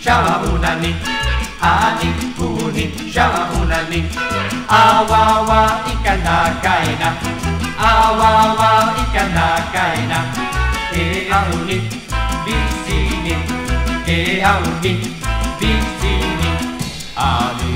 shaunani, ani kuni shaunani, awawa ikanakaina, awawa ikanakaina, auni bisini, auni bisini, ani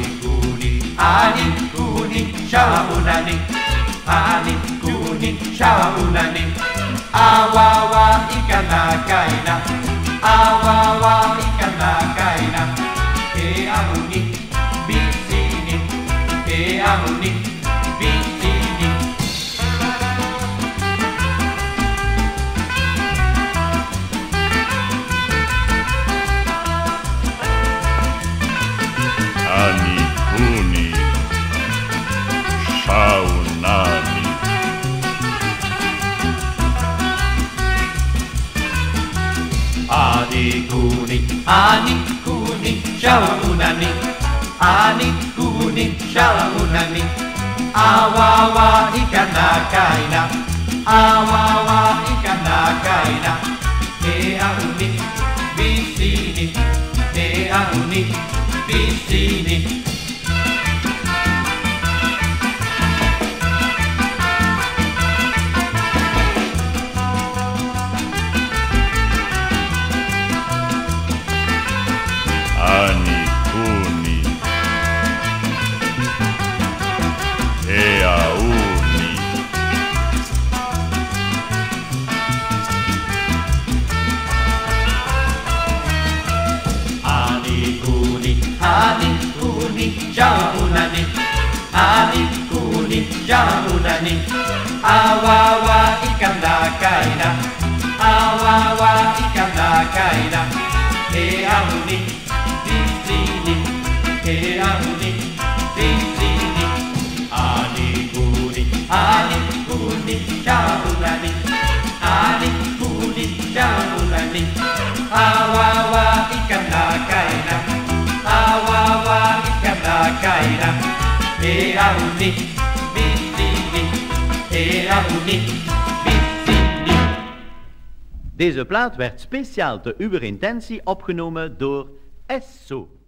kuni shaunani, ani kuni shaunani, awawa ikanakaina, awawa ikanakaina, auni bisini, auni bisini. Ani kuni shaunani, ani kuni shaunani, ani kuni shaunani, awawa ikanakaina, awawa ikanakaina, auni bisini, auni bisini. ani kuni auni, ani kuni shaunani, ani kuni shaunani, awawa ikanakaina, awawa ikanakaina, auni bisini, auni bisini, ani kuni shaunani, ani kuni shaunani, awawa ikanakaina, awawa ikanakaina, auni bisini, auni bisini. Deze plaat werd speciaal te uw intentie opgenomen door Esso.